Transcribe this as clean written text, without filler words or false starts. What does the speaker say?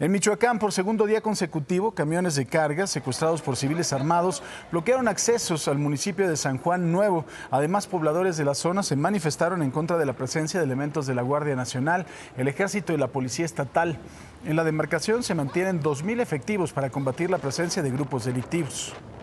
En Michoacán, por segundo día consecutivo, camiones de carga secuestrados por civiles armados bloquearon accesos al municipio de San Juan Nuevo. Además, pobladores de la zona se manifestaron en contra de la presencia de elementos de la Guardia Nacional, el Ejército y la Policía Estatal. En la demarcación se mantienen 2,000 efectivos para combatir la presencia de grupos delictivos.